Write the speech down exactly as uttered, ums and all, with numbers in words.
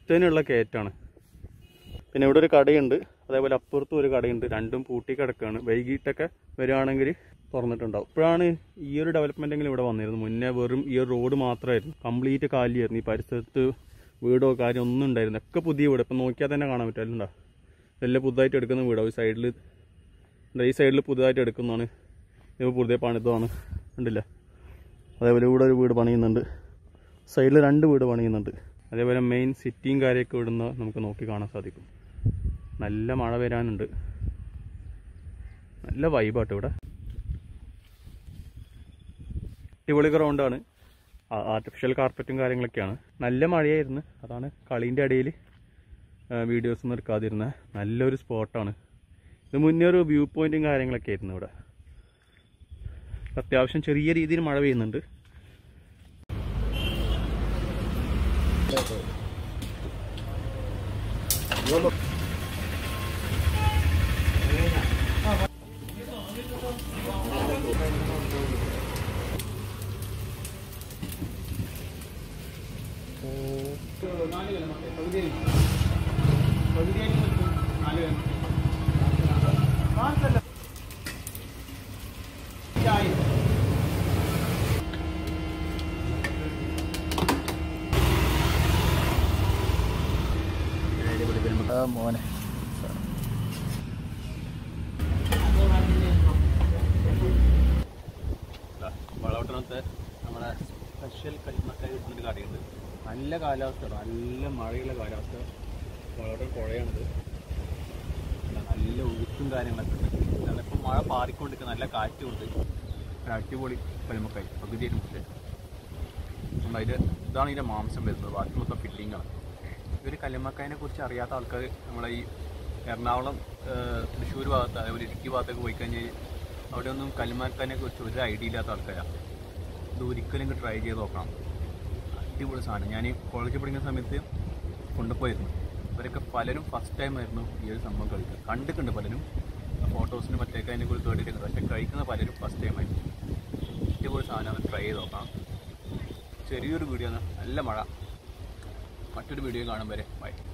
കുത്തനെയുള്ള കയറ്റാണ്. പിന്നെ ഇവിടെ ഒരു കടയുണ്ട്, അതേപോലെ അപ്പുറത്തും ഒരു കടയുണ്ട്. രണ്ടും പൂട്ടി കിടക്കുകയാണ്. വൈകിട്ടൊക്കെ വരികയാണെങ്കിൽ തുറന്നിട്ടുണ്ടാവും. ഇപ്പോഴാണ് ഈ ഒരു ഡെവലപ്മെൻറ്റെങ്കിലും ഇവിടെ വന്നിരുന്നു. മുന്നേ വെറും ഈ ഒരു റോഡ് മാത്രമായിരുന്നു, കംപ്ലീറ്റ് കാലിയായിരുന്നു. ഈ പരിസരത്ത് വീടോ കാര്യം ഒന്നും ഉണ്ടായിരുന്നു. ഒക്കെ പുതിയ വീട്. ഇപ്പം നോക്കിയാൽ തന്നെ കാണാൻ പറ്റില്ല. എല്ലാം പുതുതായിട്ട് എടുക്കുന്ന വീടാണ്. ഈ സൈഡിൽ ഈ സൈഡിൽ പുതുതായിട്ട് എടുക്കുന്നതാണ്. ഇപ്പോൾ പുതിയ പണിതാണ്, ഉണ്ടല്ല. അതേപോലെ ഇവിടെ ഒരു വീട് പണിയുന്നുണ്ട്, സൈഡിൽ രണ്ട് വീട് പണിയുന്നുണ്ട്. അതേപോലെ മെയിൻ സിറ്റിയും കാര്യമൊക്കെ ഇവിടുന്ന് നമുക്ക് നോക്കി കാണാൻ സാധിക്കും. നല്ല മഴ വരാനുണ്ട്. നല്ല വൈബാട്ടോ ഇവിടെ. അടിപൊളി ഗ്രൗണ്ടാണ്. ആർട്ടിഫിഷ്യൽ കാർപ്പറ്റും കാര്യങ്ങളൊക്കെയാണ്. നല്ല മഴയായിരുന്നു, അതാണ് കളീൻ്റെ ഇടയിൽ വീഡിയോസൊന്നും എടുക്കാതിരുന്നത്. നല്ലൊരു സ്പോട്ടാണ് ഇത്. മുന്നേ ഒരു വ്യൂ പോയിൻറ്റും കാര്യങ്ങളൊക്കെ ആയിരുന്നു ഇവിടെ. അത്യാവശ്യം ചെറിയ രീതിയിൽ മഴ പെയ്യുന്നുണ്ട്. മോനെ വളവട്ടണത്തെ നമ്മുടെ സ്പെഷ്യൽ കരിമക്കായി കിട്ടുന്നൊരു കടയുണ്ട്. നല്ല കാലാവസ്ഥ, നല്ല മഴയുള്ള കാലാവസ്ഥ. വളവട്ടം പുഴയാണിത്. നല്ല ഒഴുക്കും കാര്യങ്ങളൊക്കെ ഉണ്ട്. അതിപ്പോൾ മഴ പാറിക്കൊണ്ടിരിക്കുക, നല്ല കാറ്റുമുണ്ട്. അടിപൊളി കരിമക്കായി പകുതിയായിട്ട് മുട്ടേ. അതിൽ ഇതാണ് ഇതിൻ്റെ മാംസം വരുന്നത്, ബാക്കി മൊത്തം ഫില്ലിങ്ങാണ്. ഇവർ കല്ലുമ്മക്കായനെ കുറിച്ച് അറിയാത്ത ആൾക്കാർ നമ്മളെ ഈ എറണാകുളം, തൃശ്ശൂർ ഭാഗത്ത്, അതേപോലെ ഇടുക്കി ഭാഗത്തൊക്കെ പോയി കഴിഞ്ഞാൽ അവിടെ ഒന്നും കല്ലുമ്മക്കായനെ കുറിച്ച് ഒരു ഐഡിയ ഇല്ലാത്ത ആൾക്കാരാണ്. ഇത് ഒരിക്കലും ട്രൈ ചെയ്ത് നോക്കണം. അടിപൊളി സാധനം. ഞാൻ ഈ കോളേജിൽ പഠിക്കുന്ന സമയത്ത് കൊണ്ടുപോയിരുന്നു. ഇവരൊക്കെ പലരും ഫസ്റ്റ് ടൈം ആയിരുന്നു ഈ ഒരു സംഭവം കഴിക്കുക. കണ്ടിട്ടുണ്ട് പലരും ഫോട്ടോസിന് മറ്റേക്ക് അതിനെ കുറിച്ച് കേട്ടിട്ടുണ്ട്. പക്ഷേ കഴിക്കുന്ന പലരും ഫസ്റ്റ് ടൈം ആയിരുന്നു. അടിപൊളി സാധനം, ട്രൈ ചെയ്ത് നോക്കണം. ചെറിയൊരു വീഡിയോ ആണ്. നല്ല മഴ. മറ്റൊരു വീഡിയോ കാണും വരെ ബൈ.